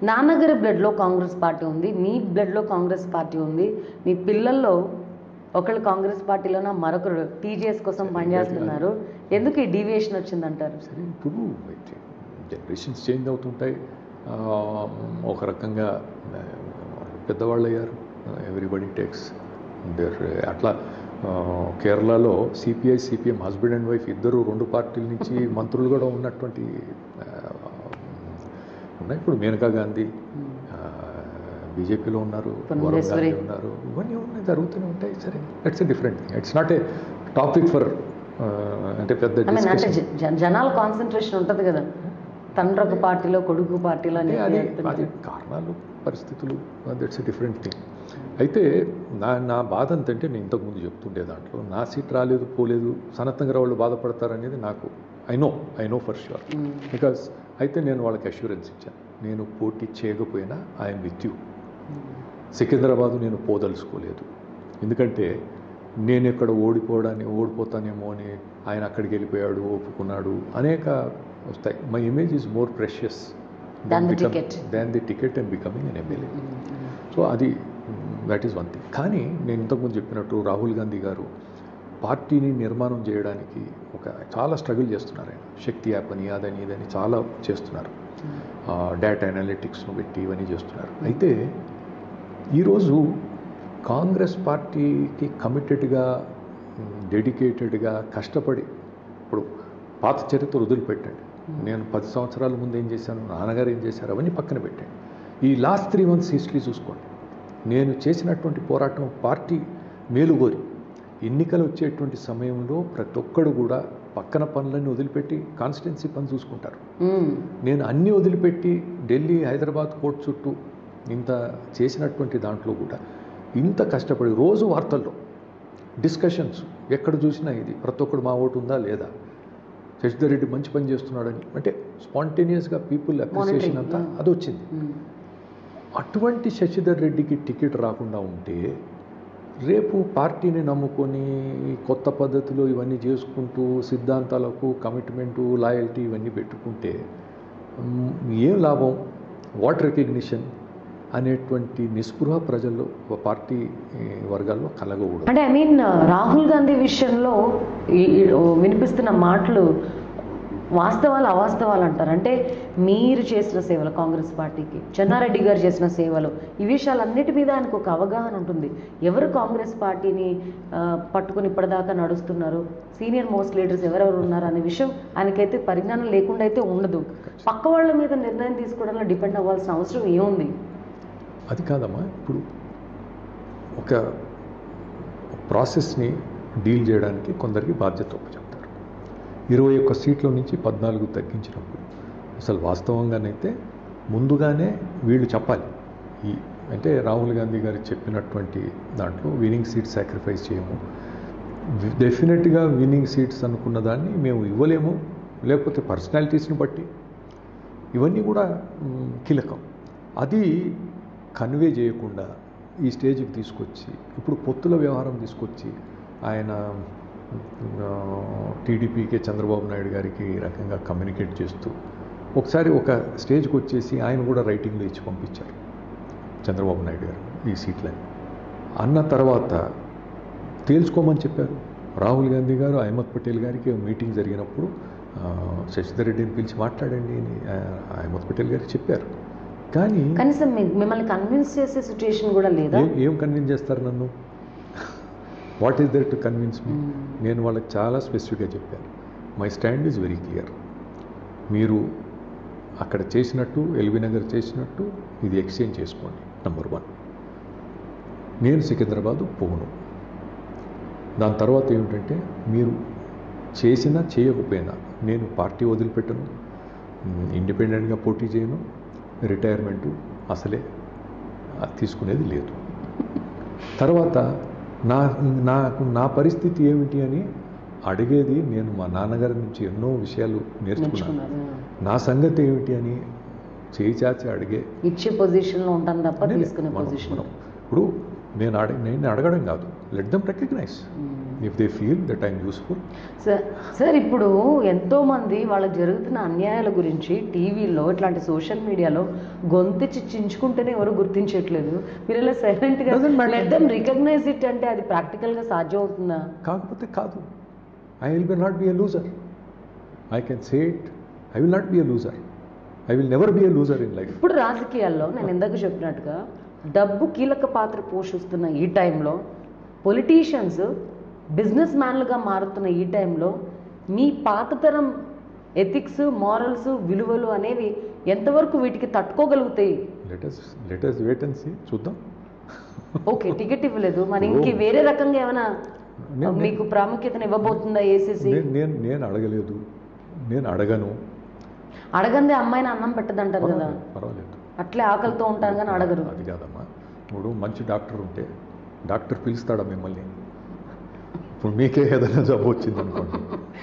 నాన్నగారి బ్లడ్లో కాంగ్రెస్ పార్టీ ఉంది, మీ బ్లడ్లో కాంగ్రెస్ పార్టీ ఉంది, మీ పిల్లల్లో ఒకళ్ళు కాంగ్రెస్ పార్టీలోన మరొకరు టీజీఎస్ కోసం పనిచేస్తున్నారు. ఎందుకు ఈ డీవియేషన్ వచ్చిందంటారు? సరే, ఇప్పుడు జనరేషన్స్ చేంజ్ అవుతుంటాయి. ఒక రకంగా పెద్దవాళ్ళు అయ్యారు. Everybody takes there. అట్లా కేరళలో CPI CPM husband and wife ఇద్దరు 2 పార్టీల నుంచి మంత్రులు కూడా ఉన్నటువంటి ఉన్నాయి. ఇప్పుడు మేనకా గాంధీ బీజేపీలో ఉన్నారు, వరుణ్ గాంధీ ఉన్నారు. ఇవన్నీ ఉన్నాయి, జరుగుతూనే ఉంటాయి. సరే, it's a different thing. It's not a topic for అంటే పెద్ద జనాల కాన్సన్ట్రేషన్ ఉంటుంది కదా, తండ్రి ఒక పార్టీలో కొడుకు పార్టీలో. అది కారణాలు, పరిస్థితులు, దట్స్ ఎ డిఫరెంట్ థింగ్. అయితే నా బాధ అంతంటే నేను ఇంతకుముందు చెప్తుండే దాంట్లో నా సీట్ రాలేదు, పోలేదు, సనత్నంగా వాళ్ళు బాధపడతారనేది నాకు I know for sure. Because అయితే నేను వాళ్ళకి అష్యూరెన్స్ ఇచ్చాను, నేను పోటీ చేయకపోయినా ఐఎమ్ విత్ యూ. సికింద్రాబాదు నేను పోదలుచుకోలేదు, ఎందుకంటే నేను ఇక్కడ ఓడిపోతానేమో అని ఆయన అక్కడికి వెళ్ళిపోయాడు, ఒప్పుకున్నాడు, అనేక వస్తాయి. My image is more precious than the ticket and becoming an MLA. So అది దట్ ఈస్ వన్ థింగ్. కానీ నేను ఇంతకుముందు చెప్పినట్టు రాహుల్ గాంధీ గారు పార్టీని నిర్మాణం చేయడానికి చాలా స్ట్రగుల్ చేస్తున్నారు. ఆయన శక్తి యాప్ అని అదని ఇదని చాలా చేస్తున్నారు, డేటా అనలిటిక్స్ను పెట్టి ఇవన్నీ చేస్తున్నారు. అయితే ఈరోజు కాంగ్రెస్ పార్టీకి కమిటెడ్గా, డెడికేటెడ్గా కష్టపడి, ఇప్పుడు పాత చరిత్ర వదిలిపెట్టండి, నేను 10 సంవత్సరాల ముందు ఏం చేశాను, నాన్నగారు ఏం చేశారు, అవన్నీ పక్కన పెట్టండి. ఈ లాస్ట్ 3 months హిస్టరీ చూసుకోండి. నేను చేసినటువంటి పోరాటం పార్టీ మేలుగోరి ఎన్నికలు వచ్చేటువంటి సమయంలో ప్రతి ఒక్కడు కూడా పక్కన పనులన్నీ వదిలిపెట్టి కాన్స్టిట్యున్సీ పని చూసుకుంటారు. నేను అన్నీ వదిలిపెట్టి ఢిల్లీ, హైదరాబాద్ కోర్టు చుట్టూ ఇంత చేసినటువంటి దాంట్లో కూడా ఇంత కష్టపడి రోజు వార్తల్లో డిస్కషన్స్ ఎక్కడ చూసినా ఇది ప్రతి ఒక్కడు మా ఓటు ఉందా లేదా, శశిధర్ రెడ్డి మంచి పని చేస్తున్నాడని, అంటే స్పాంటేనియస్గా పీపుల్ అప్రిసియేషన్ అంతా అది వచ్చింది. అటువంటి శశిధర్ రెడ్డికి టికెట్ రాకుండా ఉంటే రేపు పార్టీని నమ్ముకొని కొత్త పద్ధతిలో ఇవన్నీ చేసుకుంటూ సిద్ధాంతాలకు కమిట్మెంటు, లాయల్టీ ఇవన్నీ పెట్టుకుంటే ఏం లాభం, వాట్ రికగ్నిషన్ అనేటువంటి నిస్పృహ ప్రజల్లో, పార్టీ వర్గాల్లో కలగకూడదు. అంటే రాహుల్ గాంధీ విషయంలో వినిపిస్తున్న మాటలు వాస్తవాలు అవాస్తవాలు అంటారు. అంటే మీరు చేసిన సేవలు కాంగ్రెస్ పార్టీకి, చెన్నారెడ్డి గారు చేసిన సేవలు, ఈ విషయాలన్నిటి మీద ఆయనకు ఒక అవగాహన ఉంటుంది. ఎవరు కాంగ్రెస్ పార్టీని పట్టుకుని ఇప్పటిదాకా నడుస్తున్నారు, సీనియర్ మోస్ట్ లీడర్స్ ఎవరెవరు ఉన్నారు అనే విషయం ఆయనకైతే పరిజ్ఞానం లేకుండా అయితే ఉండదు. పక్క వాళ్ళ మీద నిర్ణయం తీసుకోవడంలో డిపెండ్ అవ్వాల్సిన అవసరం ఏముంది? అది కాదమ్మా, ఇప్పుడు ఒక ప్రాసెస్ని డీల్ చేయడానికి కొందరికి బాధ్యత ఒప్పుచెప్తారు. 21 సీట్ల నుంచి 14 తగ్గించినప్పుడు అసలు వాస్తవంగానైతే ముందుగానే వీళ్ళు చెప్పాలి. అంటే రాహుల్ గాంధీ గారు చెప్పినటువంటి దాంట్లో విన్నింగ్ సీట్ సాక్రిఫైస్ చేయము, డెఫినెట్గా విన్నింగ్ సీట్స్ అనుకున్న దాన్ని మేము ఇవ్వలేము, లేకపోతే పర్సనాలిటీస్ని బట్టి, ఇవన్నీ కూడా కీలకం. అది కన్వే చేయకుండా ఈ స్టేజ్కి తీసుకొచ్చి ఇప్పుడు పొత్తుల వ్యవహారం తీసుకొచ్చి ఆయన టీడీపీకే చంద్రబాబు నాయుడు గారికి ఈ రకంగా కమ్యూనికేట్ చేస్తూ ఒకసారి ఒక స్టేజ్కి వచ్చేసి ఆయన కూడా రైటింగ్లో ఇచ్చి పంపించారు చంద్రబాబు నాయుడు గారు ఈ సీట్లని. అన్న తర్వాత తేల్చుకోమని చెప్పారు రాహుల్ గాంధీ గారు. అహ్మద్ పటేల్ గారికి మీటింగ్ జరిగినప్పుడు శశిధర్ రెడ్డిని పిలిచి మాట్లాడండి అని అహ్మద్ పటేల్ గారికి చెప్పారు. కానీ కనీసం మిమ్మల్ని కన్విన్స్ చేసే సిచ్యుయేషన్ కూడా లేదా? ఏం కన్విన్స్ చేస్తారు నన్ను? What is there to convince me? నేను వాళ్ళకి చాలా స్పెసిఫిక్గా చెప్పాను, my stand is very clear. మీరు అక్కడ చేసినట్టు, ఎల్బీ నగర్ చేసినట్టు ఇది ఎక్స్చేంజ్ చేసుకోండి. నెంబర్ 1, నేను సికింద్రాబాదు పోను. దాని తర్వాత ఏమిటంటే మీరు చేసినా చేయకపోయినా నేను పార్టీ వదిలిపెట్టను, ఇండిపెండెంట్గా పోటీ చేయను, రిటైర్మెంటు అసలే తీసుకునేది లేదు. తర్వాత నా పరిస్థితి ఏమిటి అని అడిగేది నేను మా నాన్నగారి నుంచి ఎన్నో విషయాలు నేర్చుకున్నాను. నా సంగతి ఏమిటి అని చేయి చాచి అడిగే ఇచ్చే పొజిషన్లో ఉంటాను తప్ప తీసుకునే పొజిషన్. ఇప్పుడు నేను అడగడం కాదు, let them recognize. If they feel that I'm useful. Sir ఇప్పుడు ఎంతోమంది వాళ్ళకి జరుగుతున్న అన్యాయాల గురించి టీవీలో ఇట్లాంటి సోషల్ మీడియాలో గొంతెచ్చి చించుకుంటేనే ఎవరు గుర్తించట్లేదు. మీరు ఇలా సైలెంట్గా లెట్ దెమ్ రికగ్నైజ్ ఇట్ అంటే అది ప్రాక్టికల్గా సాధ్యం అవుతుందా? కాకపోతే కాదు, I will not be a loser. I can say it, I will not be a loser. I will never be a loser in life. ఇప్పుడు రాజకీయాల్లో నేను ఇందాక చెప్పినట్టుగా డబ్బు కీలక పాత్ర పోషిస్తున్న ఈ టైంలో, పొలిటీషియన్స్ బిజినెస్ మ్యాన్లుగా మారుతున్న ఈ టైంలో మీ పాతతరం ఎథిక్స్, మారల్స్, విలువలు అనేవి ఎంతవరకు వీటికి తట్టుకోగలుగుతాయి? Let us wait and see. చూద్దాం. ఓకే, టికెట్ ఇవ్వలేదు, మరి ఇంక వేరే రకంగా ఏమైనా మీకు ప్రాముఖ్యతను ఇవ్వబోతుందా ఏసీసీ? నేను అడగలేదు, నేను అడగను. అడగందే అమ్మాయిని అన్నం పెట్టదంటారు కదా, పర్వాలేదు, అట్లే ఆకలితో ఉంటాను కానీ అడగరు. అది కాదమ్మా, ఇప్పుడు మంచి డాక్టర్ ఉంటే డాక్టర్ పిలుస్తాడా మిమ్మల్ని? ఇప్పుడు మీకే ఏదైనా జబ్బు వచ్చింది అనుకోండి,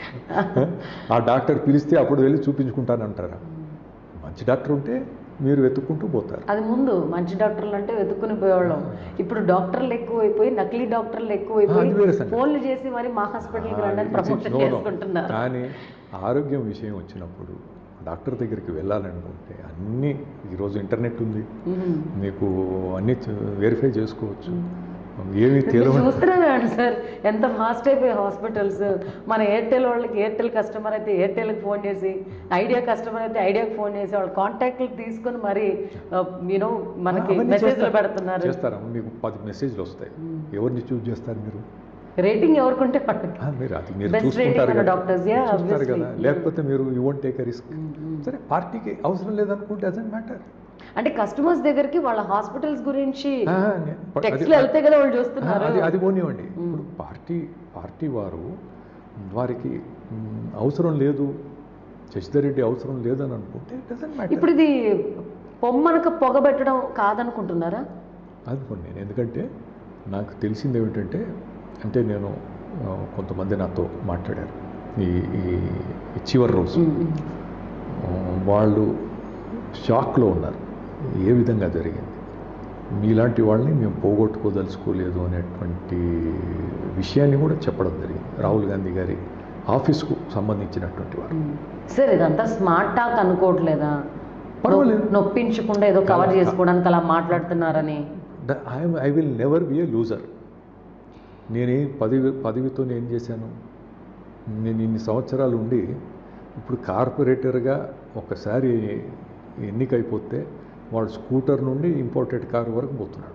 ఆ డాక్టర్ పిలిస్తే అప్పుడు వెళ్ళి చూపించుకుంటానంటారా? మంచి డాక్టర్ ఉంటే మీరు వెతుక్కుంటూ పోతారు. అది ముందు మంచి డాక్టర్లు అంటే వెతుక్కుని పోయేవాళ్ళం. ఇప్పుడు డాక్టర్లు ఎక్కువైపోయి, నకిలీ డాక్టర్లు ఎక్కువైపోయి ఫోన్లు చేసి మరి మా హాస్పిటల్కి రండి ప్రమోషన్ చేసుకుంటున్నారు. కానీ ఆరోగ్యం విషయం వచ్చినప్పుడు డాక్టర్ దగ్గరికి వెళ్ళాలనుకుంటే అన్నీ ఈరోజు ఇంటర్నెట్ ఉంది, మీకు అన్నీ వెరిఫై చేసుకోవచ్చు. ఏమి చూస్తున్నాను సార్, ఎంత ఫాస్ట్ అయిపోయి హాస్పిటల్స్. మన ఎయిర్టెల్ వాళ్ళకి ఎయిర్టెల్ కస్టమర్ అయితే ఎయిర్టెల్కి ఫోన్ చేసి, ఐడియా కస్టమర్ అయితే ఐడియాకి ఫోన్ చేసి వాళ్ళ కాంటాక్ట్లు తీసుకొని మరి యూనో మనకి మెసేజ్లు పెడుతున్నారు. చేస్తారా? మీకు 10 మెసేజ్లు వస్తాయి, ఎవరిని చూస్ చేస్తారు మీరు? రేటింగ్ ఎవరికుంటే మీరు అది మీరు చూసుకుంటారు కదా, లేకపోతే మీరు you won't take a risk. సరే, పార్టీకి అవసరం లేదనుకుంటే డజంట్ మ్యాటర్. అంటే కస్టమర్స్ దగ్గరికి వాళ్ళ హాస్పిటల్స్ గురించి టెక్స్ట్లు వెళ్తే కదా వాళ్ళు చూస్తున్నారు. అది పోనివ్వండి. ఇప్పుడు పార్టీ వారికి అవసరం లేదు, శశిధర్ రెడ్డి అవసరం లేదని అనుకుంటే డజంట్ మ్యాటర్. ఇప్పుడు ఇది పొమ్మనక పొగబెట్టడం కాదనుకుంటున్నారా? అనుకోండి నేను, ఎందుకంటే నాకు తెలిసింది ఏమిటంటే, అంటే నేను కొంతమంది నాతో మాట్లాడారు ఈ చివరి రోజు, వాళ్ళు షాక్లో ఉన్నారు. ఏ విధంగా జరిగింది, మీలాంటి వాళ్ళని మేము పోగొట్టుకోదలుచుకోలేదు అనేటువంటి విషయాన్ని కూడా చెప్పడం జరిగింది. రాహుల్ గాంధీ గారి ఆఫీస్కు సంబంధించినటువంటి వారు. సార్, ఇదంతా స్మార్ట్ టాక్ అనుకోవట్లేదా? పర్వాలేదు, నొప్పించకుండా ఏదో కవర్ చేసుకోవడానికి అలా మాట్లాడుతున్నారని. I will never be a loser. నేనే పదవితో ఏం చేశాను? నేను ఇన్ని సంవత్సరాలు ఉండి ఇప్పుడు కార్పొరేటర్గా ఒకసారి ఎన్నికైపోతే వాడు స్కూటర్ నుండి ఇంపోర్టెడ్ కార్ వరకు పోతున్నాడు.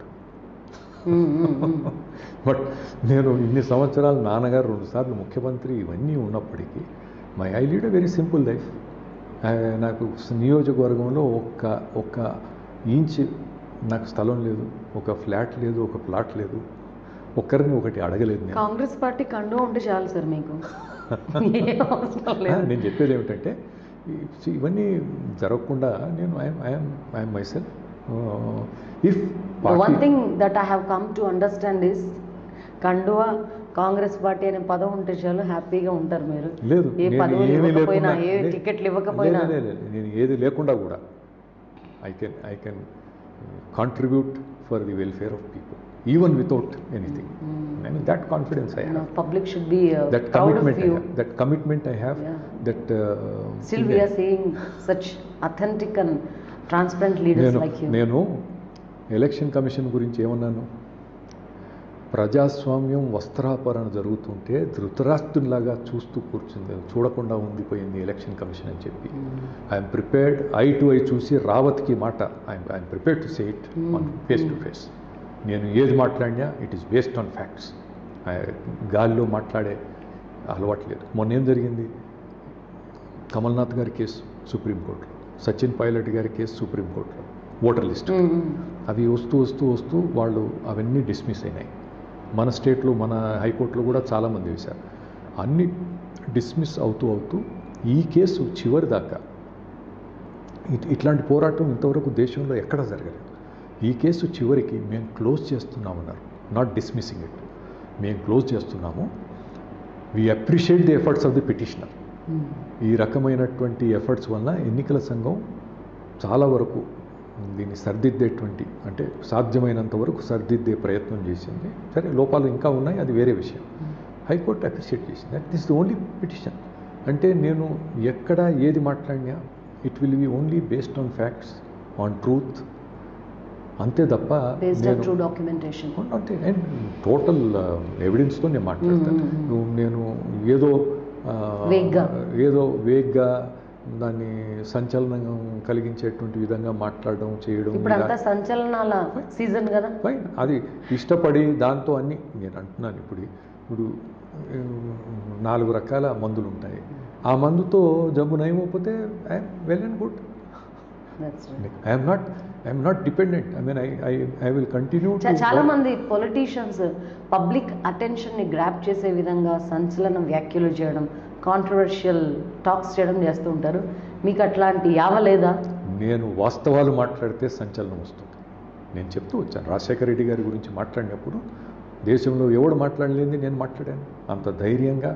బట్ నేను ఇన్ని సంవత్సరాలు నాన్నగారు 2 సార్లు ముఖ్యమంత్రి ఇవన్నీ ఉన్నప్పటికీ I lead a very simple life. నాకు నియోజకవర్గంలో ఒక్క ఇంచ్ నాకు స్థలం లేదు, ఒక ఫ్లాట్ లేదు, ఒక ప్లాట్ లేదు, ఒక్కరిని ఒకటి అడగలేదు. నేను కాంగ్రెస్ పార్టీ కండు ఉంటే చాలు సార్ మీకు. నేను చెప్పేది ఏమిటంటే, ఇవన్నీ జరగకుండా నేను I'm myself. If one thing that I have come to understand is, కండువా కాంగ్రెస్ పార్టీ అనే పదం ఉంటే చాలు హ్యాపీగా ఉంటారు మీరు. లేదు, ఏ పదవులు ఇవ్వకపోయినా, ఏ టికెట్లు ఇవ్వకపోయినా, నేను ఏది లేకుండా కూడా I can contribute for the welfare of people even without anything. I mean, that confidence I have. Public should be that proud of you. That commitment I have. Yeah. That still we are seeing such authentic and transparent leaders like you. నేను election commission గురించి ఏమన్నాను? ప్రజాస్వామ్యం వస్త్రాపరణ జరుగుతుంటే ధృతరాష్ట్రులాగా చూస్తూ కూర్చుంది, చూడకుండా ఉండిపోయింది election commission అని చెప్పి. I'm prepared I to I చూసి రావత్కి మాట I'm prepared to say it on face to face. నేను ఏది మాట్లాడినా it is based on facts. గాలిలో మాట్లాడే అలవాటు లేదు. మొన్న ఏం జరిగింది? కమల్నాథ్ గారి కేసు సుప్రీంకోర్టులో, సచిన్ పైలట్ గారి కేసు సుప్రీంకోర్టులో, ఓటర్ లిస్ట్ అవి వస్తూ వాళ్ళు అవన్నీ డిస్మిస్ అయినాయి. మన స్టేట్లో, మన హైకోర్టులో కూడా చాలామంది వేశారు. అన్ని డిస్మిస్ అవుతూ ఈ కేసు చివరి దాకా, ఇట్లాంటి పోరాటం ఇంతవరకు దేశంలో ఎక్కడా జరగలేదు. ఈ కేసు చివరికి మేము క్లోజ్ చేస్తున్నామన్నారు, నాట్ డిస్మిసింగ్ ఇట్. మేము క్లోజ్ చేస్తున్నాము. We appreciate the efforts of the petitioner. ఈ రకమైనటువంటి ఎఫర్ట్స్ వల్ల ఎన్నికల సంఘం చాలా వరకు దీన్ని సరిదిద్దేటువంటి, అంటే సాధ్యమైనంత వరకు సరిదిద్దే ప్రయత్నం చేసింది. సరే, లోపాలు ఇంకా ఉన్నాయి, అది వేరే విషయం. హైకోర్టు అప్రిషియేట్ చేసింది. That is the only petition. అంటే నేను ఎక్కడ ఏది మాట్లాడినా it will be only based on facts, on truth, అంతే తప్ప ట్రూ డాక్యుమెంటేషన్ అంటే టోటల్ ఎవిడెన్స్తో నేను మాట్లాడతాను. నేను ఏదో వేగ్గా దాన్ని సంచలనం కలిగించేటువంటి విధంగా మాట్లాడడం చేయడం ఇప్పుడంతా సంచలనాల సీజన్ కదా. ఫైన్, అది ఇష్టపడి దాంతో అన్ని నేను అంటున్నాను. ఇప్పుడు 4 రకాల మందులు ఉంటాయి. ఆ మందుతో జబ్బు నయమైపోతే I'm well and good. I'm not dependent. I mean I will continue. చాలా మంది పొలిటీషియన్స్ పబ్లిక్ అటెన్షన్ని గ్రాప్ చేసే విధంగా సంచలన వ్యాఖ్యలు చేయడం, కాంట్రవర్షియల్ టాక్స్ చేయడం చేస్తూ ఉంటారు. మీకు అట్లాంటి యావలేదా? నేను వాస్తవాలు మాట్లాడితే సంచలనం వస్తుంది. నేను చెప్తూ వచ్చాను, రాజశేఖర రెడ్డి గారి గురించి మాట్లాడినప్పుడు దేశంలో ఎవడు మాట్లాడలేంది నేను మాట్లాడాను. అంత ధైర్యంగా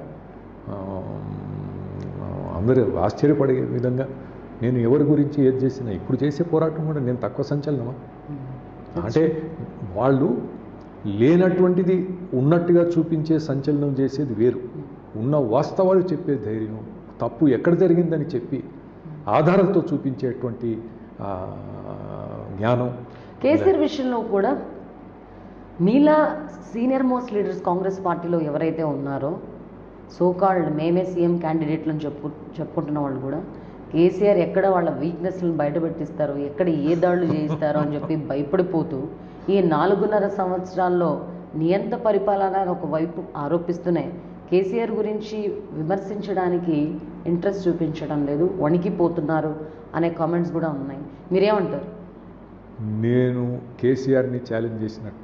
అందరూ ఆశ్చర్యపడే విధంగా నేను ఎవరి గురించి ఏది చేసినా, ఇప్పుడు చేసే పోరాటం కూడా నేను తక్కువ సంచలనమా? అంటే వాళ్ళు లేనటువంటిది ఉన్నట్టుగా చూపించే సంచలనం చేసేది వేరు, ఉన్న వాస్తవాలు చెప్పే ధైర్యం, తప్పు ఎక్కడ జరిగిందని చెప్పి ఆధారాలతో చూపించేటువంటి జ్ఞానం. కేసీఆర్ విషయంలో కూడా మీలా సీనియర్ మోస్ట్ లీడర్స్ కాంగ్రెస్ పార్టీలో ఎవరైతే ఉన్నారో, సోకాల్డ్ మేమే సీఎం క్యాండిడేట్లను చెప్పుకుంటున్న వాళ్ళు కూడా కేసీఆర్ ఎక్కడ వాళ్ళ వీక్నెస్లను బయటపెట్టిస్తారు, ఎక్కడ ఏ దాడులు చేయిస్తారో అని చెప్పి భయపడిపోతూ ఈ 4.5 సంవత్సరాల్లో నియంత పరిపాలన ఒకవైపు ఆరోపిస్తూనే కేసీఆర్ గురించి విమర్శించడానికి ఇంట్రెస్ట్ చూపించడం లేదు, వణికిపోతున్నారు అనే కామెంట్స్ కూడా ఉన్నాయి. మీరేమంటారు? నేను కేసీఆర్ని ఛాలెంజ్ చేసినట్టు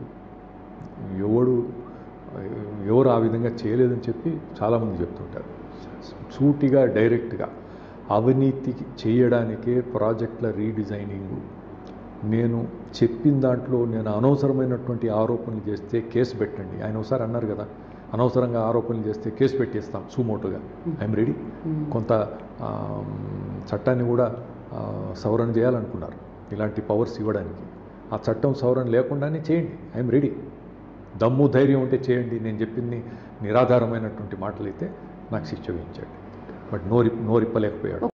ఎవరు ఆ విధంగా చేయలేదని చెప్పి చాలామంది చెప్తుంటారు. సూటిగా డైరెక్ట్గా అవినీతికి చేయడానికే ప్రాజెక్టుల రీడిజైనింగు, నేను చెప్పిన దాంట్లో నేను అనవసరమైనటువంటి ఆరోపణలు చేస్తే కేసు పెట్టండి. ఆయన ఒకసారి అన్నారు కదా, అనవసరంగా ఆరోపణలు చేస్తే కేసు పెట్టేస్తాం సుమోటోగా. I'm ready. కొంత చట్టాన్ని కూడా సవరణ చేయాలనుకున్నారు ఇలాంటి పవర్స్ ఇవ్వడానికి. ఆ చట్టం సవరణ లేకుండానే చేయండి, ఐఎమ్ రెడీ. దమ్ము ధైర్యం ఉంటే చేయండి. నేను చెప్పింది నిరాధారమైనటువంటి మాటలైతే నాకు శిక్ష విధించండి. బట్ నోరిప్పలేకపోయాడు.